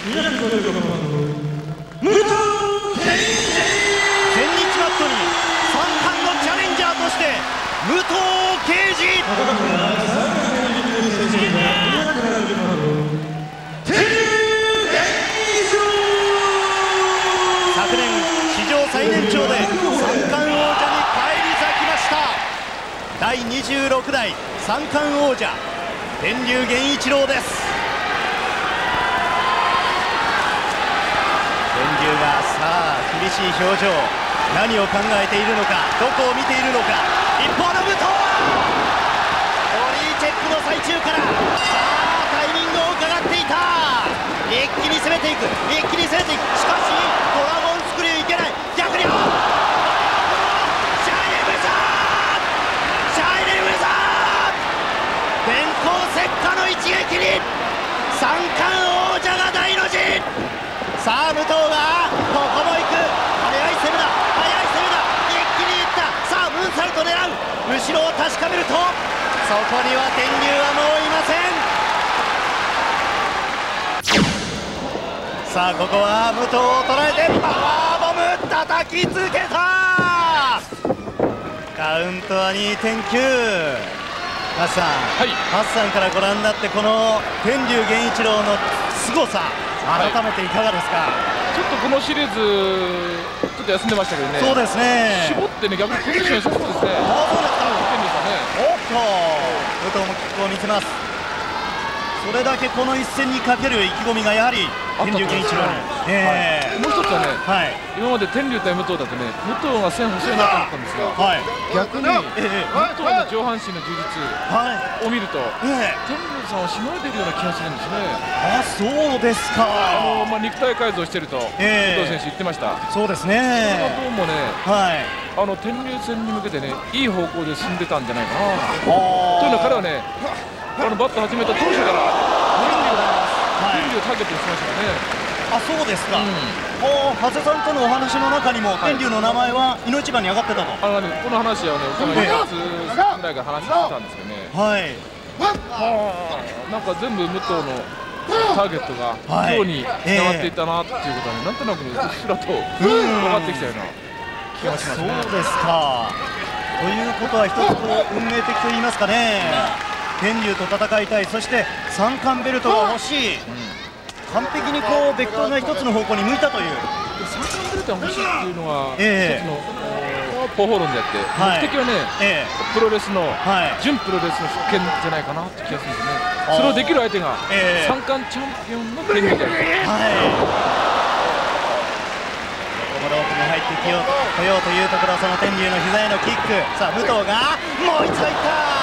マットに三冠のチャレンジャーとして武藤敬司。昨年史上最年長で三冠王者に返り咲きました。第26代三冠王者天竜源一郎です。天竜がさあ厳しい表情、何を考えているのか、どこを見ているのか。一方の武藤はボディチェックの最中からさあタイミングを伺っていた。一気に攻めていく、一気に攻めていく。しかしドラゴンスクリューいけない。逆にシャイネルウェザー、シャイネルウェザー、電光石火の一撃に三冠王者が大の字。さあ武藤がここも行く。速い攻めだ、速い攻めだ。一気にいった。さあムーンサルト狙う。後ろを確かめるとそこには天竜はもういません。さあここは武藤を捉えてパワーボム叩きつけた。カウントは2.9。ハッサン、 はい、 ハッサンからご覧になってこの天竜源一郎の凄さ改めていかがですか。 ちょっとこのシリーズちょっと休んでましたけどね。 そうですね。 絞ってね、逆にポジション良さそうですね。 おっと武藤もキックを見せます。それだけこの一戦にかける意気込みがやはり天竜源一郎に、 もう一つはね、今まで天竜対武藤だとね、武藤が線細いなと思ったんですが、逆に武藤の上半身の充実を見ると、天竜さんをしのいでいるような気がするんですね。 あ、そうですか。 肉体改造してると武藤選手言ってました。 そうですね。 それがどうもね、天竜戦に向けてね、いい方向で進んでたんじゃないかなというのは、彼はね、バット始めた当初から天竜をターゲットにしましたよね。 あ、そうですか。長谷さんとのお話の中にも天竜の名前はいの一番に上がってたと。 この話はね、お互い2月ぐらいから話してたんですけどね。なんか全部武藤のターゲットが今日につながっていったなっていうことはね、なんとなくうっすらと分かってきたような気がしますね。 そうですか。ということは一つこう運命的と言いますかね。天竜と戦いたい、そして三冠ベルトが欲しい。完璧にこうベクトルが一つの方向に向いたという。 三冠ベルトが欲しいっていうのは一つの方法論であって、目的はね、プロレスの準プロレスの復権じゃないかなって気がするんですね。それをできる相手が三冠チャンピオンの天竜である。 ここで奥に入ってきようというところ、その天竜の膝へのキック。さあ武藤がもう一度いった。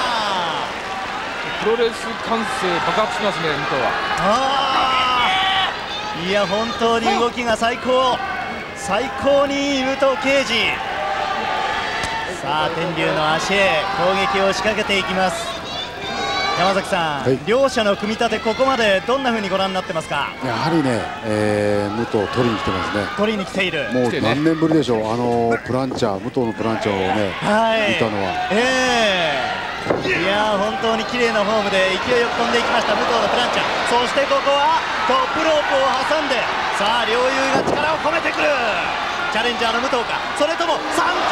プロレス感性爆発しますね、武藤は。 いや本当に動きが最高にいい武藤敬司。さあ天竜の足へ攻撃を仕掛けていきます。山崎さん、両者の組み立て、ここまでどんな風にご覧になってますか。 やはりね、武藤取りに来てますね。 取りに来ている。 もう何年ぶりでしょう、プランチャー、武藤のプランチャーをね、見たのは。 いや本当に綺麗なフォームで勢いよく飛んでいきました武藤のプランチャー。そしてここはトップロープを挟んで、さあ両雄が力を込めてくる。チャレンジャーの武藤か、それとも三冠王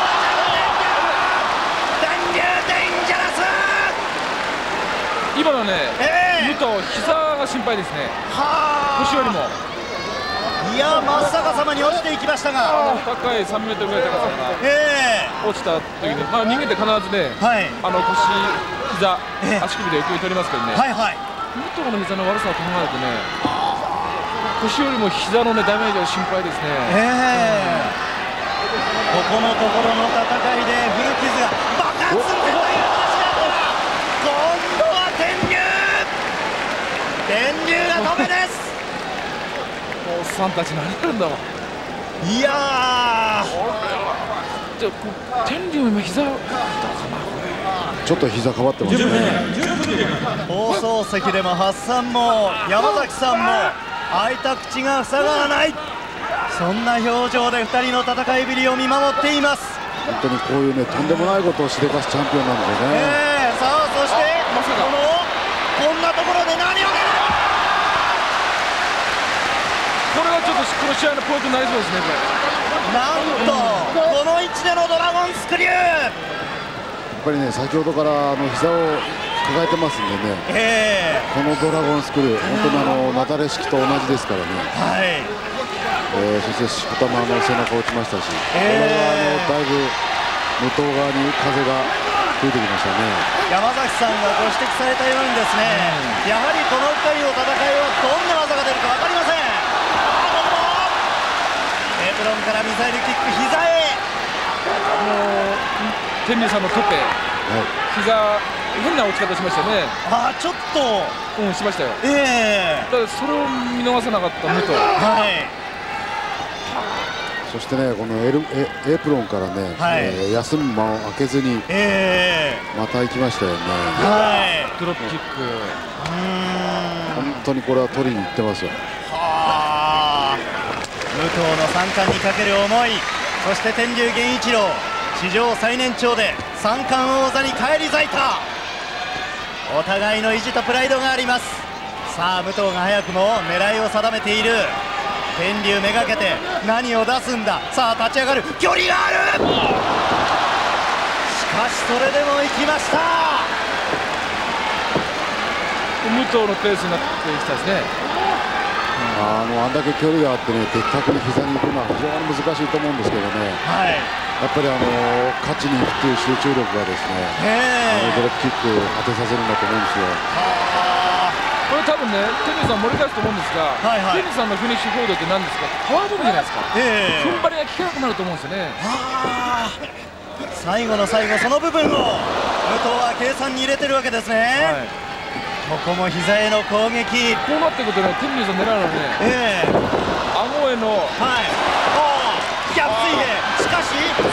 者の天竜デンジャラス。 今のね、武藤膝が心配ですね。腰よりもいや真っ逆さまに落ちていきましたが、 高い3メートルぐらい高さが落ちた時に、人間って必ずね、腰、膝、足首で受け取りますけどね、武藤の膝の悪さを考えるとね、腰よりも膝のねダメージは心配ですね。 ここのところの戦いで古傷が爆発するという話だったら、今度は天竜が止めです。 おっさんたち何やるんだろう。 いや天竜も今膝ちょっと膝変わってますね。 放送席でもハッサンも山崎さんも開いた口が塞がらない、そんな表情で2人の戦いぶりを見守っています。 本当にこういうね、とんでもないことをしでかすチャンピオンなんですよね。 さあそしてこんなところで何を狙う。 はちょっとこの試合のポイントになりそうですね。 なんとこの位置でのドラゴンスクリュー、やっぱりね、先ほどから膝を抱えてますんでね、このドラゴンスクリュー、本当になだれ式と同じですからね、そしてしこたま背中を打ちましたし、これはだいぶ武藤側に風が吹いてきましたね。 山崎さんがご指摘されたようにですね、やはりこの2人の戦いはどんな技が出るか分かりません。エプロンからミサイルキック、膝へ。 天竜さんのトペ、膝変な落ち方しましたね。 ちょっとしましたよ。 ただそれを見逃さなかった武藤。 そしてね、このエプロンからね、休む間を空けずにまた行きましたよね。 ドロップキック、 本当にこれは取りに行ってますよ。 武藤の三冠にかける思い、そして天竜源一郎、史上最年長で三冠王座に返り咲いた。お互いの意地とプライドがあります。さあ武藤が早くも狙いを定めている。天竜めがけて何を出すんだ。さあ立ち上がる、距離がある。しかしそれでも行きました。 武藤のペースになってきたですね。 あんだけ距離があってね、的確に膝に行くのは非常に難しいと思うんですけどね、やっぱり勝ちに行くという集中力がですね、ドロップキックを当てさせるんだと思うんですよ。 これ多分ね、天竜さん盛り返すと思うんですが、天竜さんのフィニッシュフォードって何ですか、パワーボムじゃないですか、踏ん張りが効かなくなると思うんですよね。 最後の最後、その部分を武藤は計算に入れてるわけですね。ここも膝への攻撃。 こうなってくるとね、天竜さん狙うのはね、顎への逆水平、しかしそれでもドラゴンスクリュー。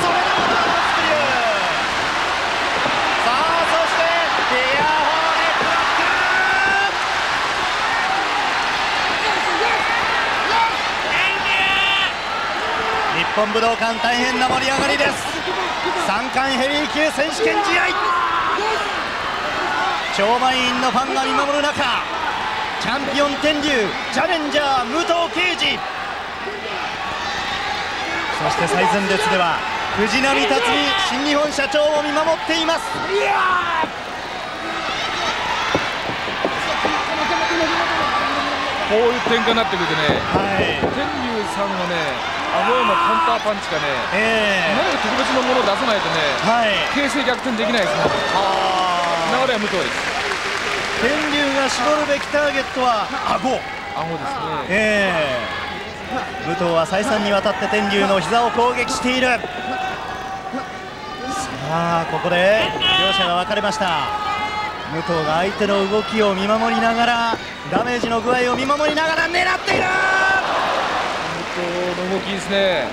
さあそしてエアホーネックロック。日本武道館大変な盛り上がりです。三冠ヘビー級選手権試合、超満員のファンが見守る中、チャンピオン天竜、チャレンジャー武藤敬司、そして最前列では藤波辰巳新日本社長も見守っています。 こういう展開になってくるとね、天竜さんはね、顎へのカウンターパンチがね、何か特別なものを出さないとね、形勢逆転できないですね。流れは武藤です。 天竜が絞るべきターゲットは顎ですね。 武藤は再三にわたって天竜の膝を攻撃している。さあここで両者が分かれました。武藤が相手の動きを見守りながら、ダメージの具合を見守りながら狙っている。 武藤の動きですね。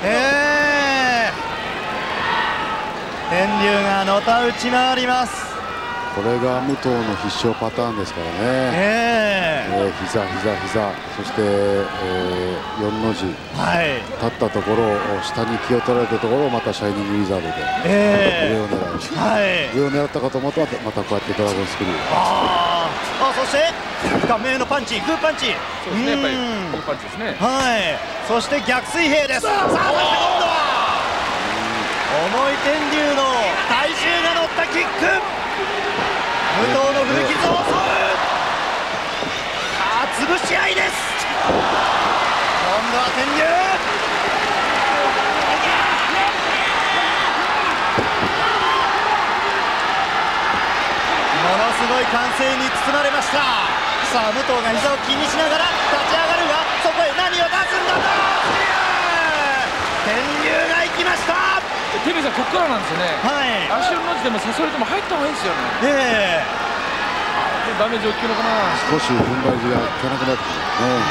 天竜がのた打ち回ります。 これが武藤の必勝パターンですからね。膝、そして、4の字、立ったところを下に気を取られたところをまたシャイニングウィザードで、上を狙う、上を狙ったかと思うとまたこうやってドラゴンスクリュー。 そして顔面のパンチ、グーパンチ、 そうですね、やっぱりグーパンチですね。 そして逆水平です。さあそして今度は重い天竜の体重が乗ったキック、武藤の古傷を襲う。潰し合いです。今度は天竜、ものすごい歓声に包まれました。さあ武藤が膝を気にしながら立ち上がるが、そこへ何を出すんだと、天竜が行きました。 天竜さんここからなんですよね。足の字でも誘われても入った方がいいですよね。ダメージ大きいのかな。 少し踏ん張りが効かなくなってきますね。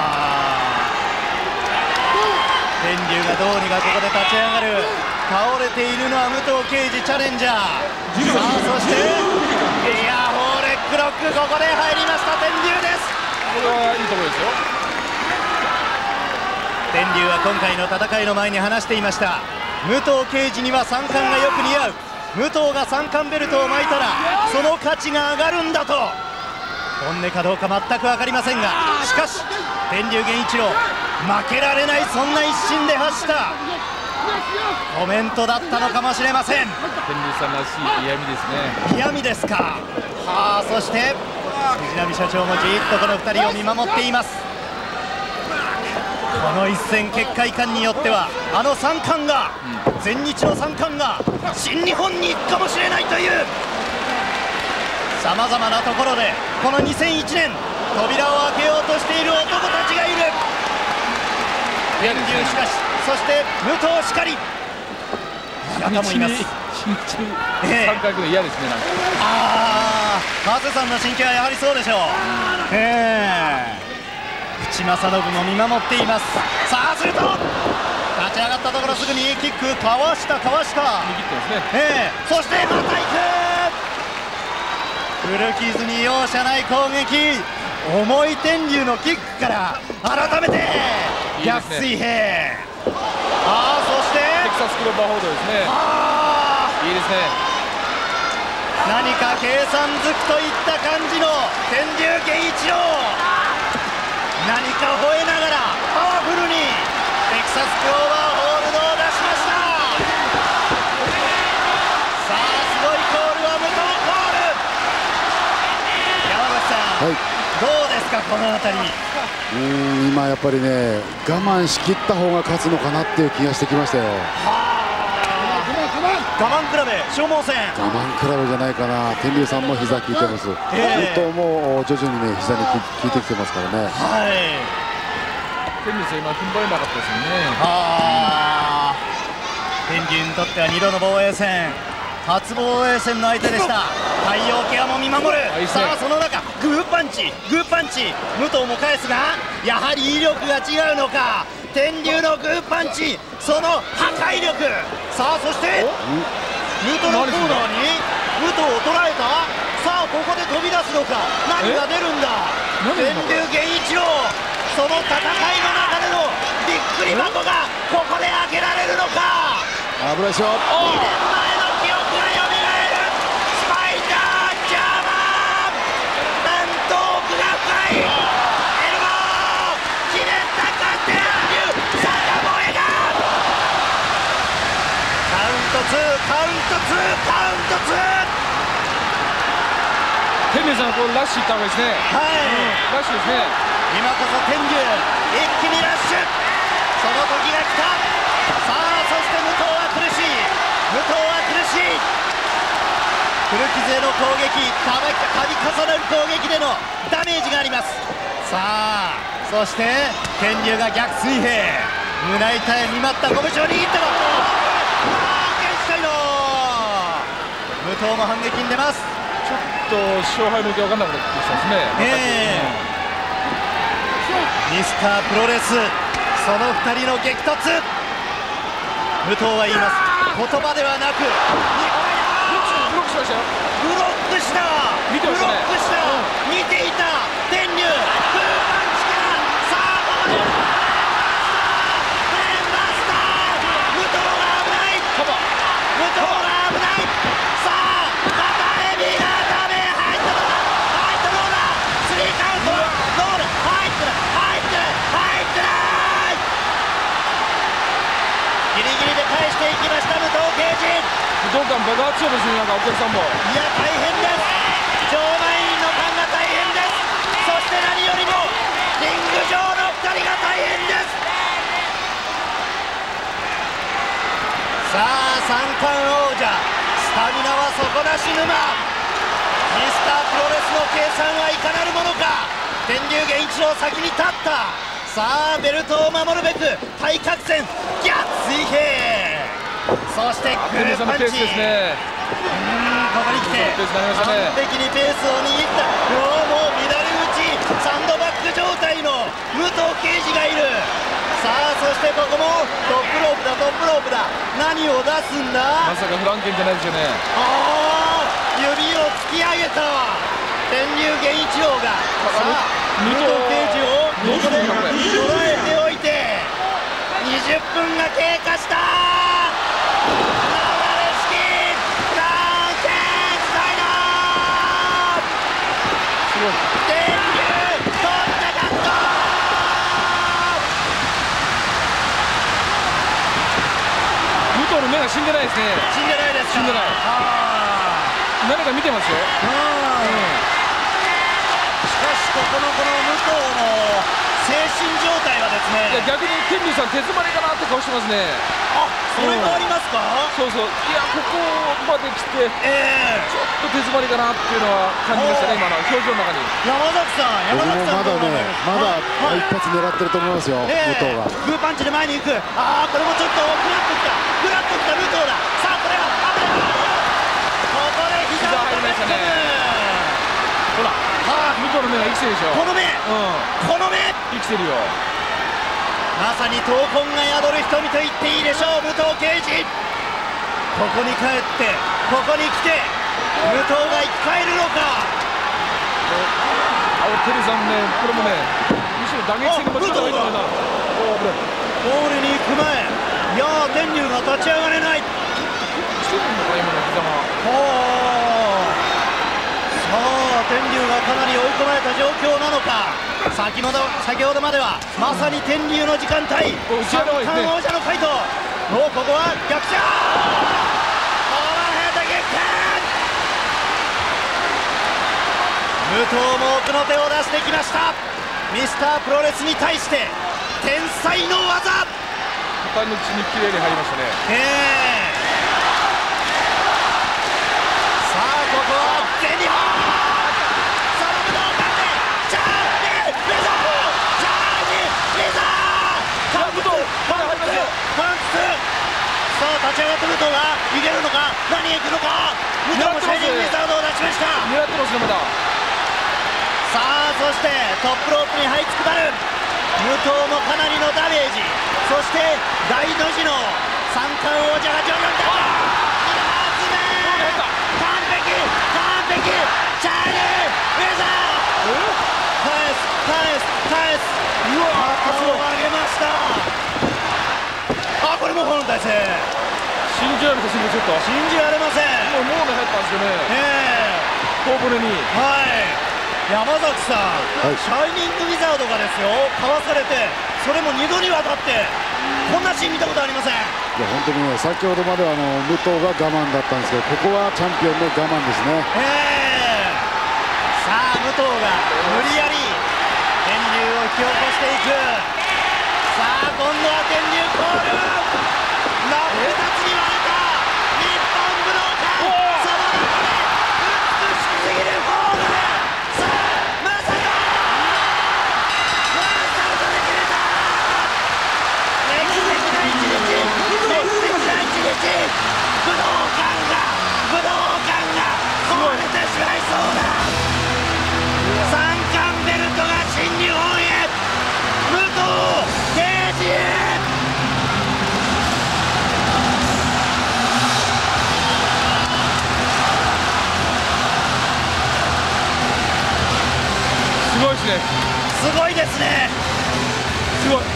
天竜がどうにかここで立ち上がる。倒れているのは武藤敬司チャレンジャー。さあそしてエアホーレックロック、ここで入りました天竜です。 これはいいところですよ。 天竜は今回の戦いの前に話していました。武藤敬司には三冠がよく似合う。武藤が三冠ベルトを巻いたらその価値が上がるんだと。本音かどうか全く分かりませんが、しかし天竜源一郎負けられない、そんな一心で発したコメントだったのかもしれません。 天竜さんらしい嫌味ですね。 嫌味ですか。はあ、そして藤波社長もじっとこの2人を見守っています。この一戦、結果いかんによってはあの3冠が、全日の3冠が新日本に行くかもしれないというさまざまなところで、この2001年扉を開けようとしている男たちがいる。天竜しかし、そして武藤しかり、あなたもいます。 3回ぐらい嫌ですね。なんか川瀬さんの心境はやはりそうでしょう。淵正信も見守っています。さあ、すると立ち上がったところすぐにキック、かわした、かわした、 握ってますね。 そしてまた行く、古傷に容赦ない攻撃、重い天竜のキックから改めて逆水平。そしてテキサスクローバーホールドですね。いいですね。 何か計算づくといった感じの天竜源一郎、何か吠えながらパワフルにテキサスクローバーホールドを出しました。さあ、すごいコールは武藤コール。山口さん、どうですか、この辺り。 今やっぱりね、我慢しきった方が勝つのかなっていう気がしてきましたよ。 我慢比べ、消耗戦、 我慢比べじゃないかな。天竜さんも膝効いてます。武藤も徐々にね、膝に効いてきてますからね。 天竜さん今踏ん張れなかったですよね。天竜にとっては2度の防衛戦、初防衛戦の相手でした。太陽ケアも見守る。さあ、その中グーパンチ、グーパンチ、武藤も返すが、やはり威力が違うのか。天竜のグーパンチ、その破壊力。さあ、そして武藤のコーナーに武藤を捉えた。さあ、ここで飛び出すのか、何が出るんだ。天竜源一郎、その戦いの中でのびっくり箱がここで開けられるのか。 危ないでしょ。 2年前の記憶がよみがえる。スパイダージャーマン、なんと奥が深い。エルボー決めたか、天竜坂萌がカウント2、カウント2、カウント2。 天竜さん、これラッシュいった方がいいですね。ラッシュですね。 今こそ天竜、一気にラッシュ、その時が来た。さあ、そして武藤は苦しい、武藤は苦しい。古傷への攻撃、度重なる攻撃でのダメージがあります。さあ、そして天竜が逆水平、胸板へ見舞った拳を握ったが、限界の武藤も反撃に出ます。 ちょっと勝敗の行方分かんなくなってきたですね。 ミスタープロレス、その2人の激突。武藤は言います、言葉ではなく、 ブロックしましたよ。 ブロックした、 見てましたね。 見ていた天竜、グーパンチから、さあ、ここでブレーンバスター、武藤が危ない、武藤が危ない。さあ、またエビがダメ、入ったのだ、入ったのだ、スリーカウント、ノール、入ってない、入ってない、入ってない。ギリギリで返していきました、武藤敬司。 武道館爆発そうですね。なんかお客さんも、 いや、大変です。場内員のファンが大変です。そして何よりもリング上の2人が大変です。さあ、三冠王者、スタミナは底なし沼。ミスタープロレスの計算はいかなるものか。天竜源一郎先に立った。さあ、ベルトを守るべく対角線逆水平、そしてグーパンチ。ここに来て完璧にペースを握った。もう乱れ打ち、サンドバッグ状態の武藤敬司がいる。さあ、そしてここもトップロープだ、トップロープだ。何を出すんだ。 まさかフランケンじゃないですよね。 指を突き上げた天竜源一郎が、さあ武藤敬司をここで捉えておいて20分が経過した。天竜、取ったかった。 が死んでないですね。 死んでないですか。 死んでない。何か見てますよ。しかしこの武藤の精神状態はですね、 逆に天竜さん手詰まりかなって顔してますね。 あ、それもありますか。 そうそう、いやここまで来て、ちょっと手詰まりかなっていうのは感じましたね、今の表情の中に。 山崎さん、 まだ一発狙ってると思いますよ、武藤が。 グーパンチで前に行く。ああ、これもちょっとグラッときた武藤だ。さあこれはここで膝を入りましたね。 ほら、武藤の目が生きてるでしょ。 この目、この目生きてるよ。 まさに闘魂が宿る瞳と言っていいでしょう、武藤敬司。ここに帰って、ここに来て、武藤が生き返るのか。 テリーさんね、これもね、むしろ打撃戦が間違いないんだな。 ボールに行く前、いやー、天竜が立ち上がれない。 してるのか、今の膝が。 さあ、天竜がかなり追い込まれた状況なのか。先ほどまではまさに天竜の時間帯、三冠王者のファイト。もうここは逆転。オーバーヘッドキック。武藤も奥の手を出してきました。ミスタープロレスに対して天才の技。 肩の内に綺麗に入りましたね。 さあここは全日本。さあ立ち上がった武藤が逃げるのか、何へ行くのか。武藤もシャイニングウィザードを出しました。 狙ってますね、まだ。 さあそしてトップロープに這いつくばる武藤もかなりのダメージ。そして大の字の三冠王者が徐々に出た。完璧シャイニングウィザー返す。うわー、肩を上げました。これも本体制。 信じられませんね、ちょっと。 信じられません。 もうで入ったんですよね。遠骨に。 山崎さん、シャイニングウィザードがですよ、かわされて、それも2度にわたって、こんなシーン見たことありません。いや本当にね、先ほどまでは武藤が我慢だったんですけど、ここはチャンピオンの我慢ですね。 さあ武藤が無理やり天竜を引き起こしていく。さあ今度は天竜コール。真っ二つに割れた日本武道館。その中で美しすぎるフォーム。さあまさかワンサウトで決めた。歴史的な一日、武道館が壊れてしまいそうだ。三冠ベルトが新日本へ。武藤敬司へ。 すごいですね。 すごいですね。 すごい。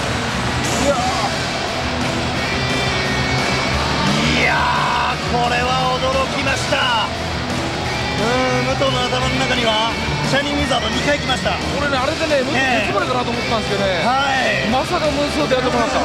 いやー、これは驚きました。武藤の頭の中にはシャイニングウィザード2回来ました。 俺ね、あれでね、手詰まりかなと思ったんですけどね、まさかムースをやってもらった。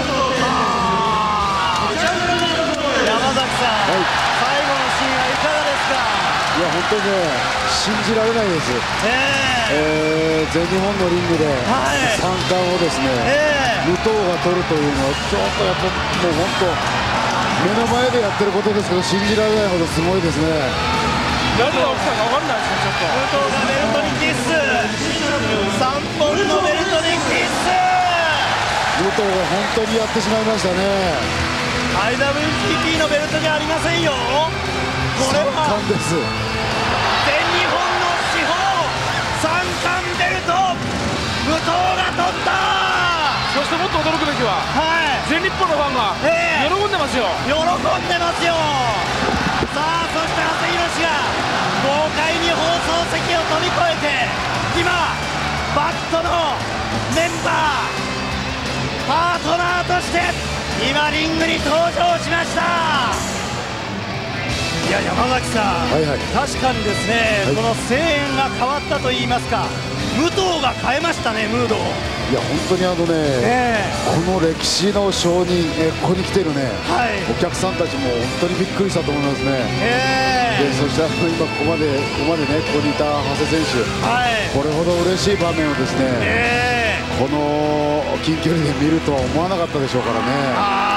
山崎さん、最後のシーンはいかがですか。 いや本当にね、信じられないです。全日本のリングで三冠をですね、武藤が取るというのはちょっとやっぱもう本当目の前でやってることですけど、信じられないほどすごいですね。 何が起きたか分かんないですね、ちょっと。 武藤がベルトにキス。3本のベルトにキス。 武藤が本当にやってしまいましたね。 IWGP のベルトじゃありませんよ。これは三冠です。 全日本の至宝三冠ベルト、武藤が取った。 そしてもっと驚くべきは、全日本のファンが喜んでますよ。 喜んでますよ。さあそして長谷博が豪快に放送席を飛び越えて、今バットのメンバーパートナーとして今リングに登場しました。 いや、山崎さん、確かにですね、この声援が変わったといいますか、武藤が変えましたね、ムードを。 いや、本当にこの歴史の証人、ここに来てるね、お客さんたちも本当にびっくりしたと思いますね。でそして今ここまでね、ここにいた長谷選手、これほど嬉しい場面をですね、この近距離で見るとは思わなかったでしょうからね。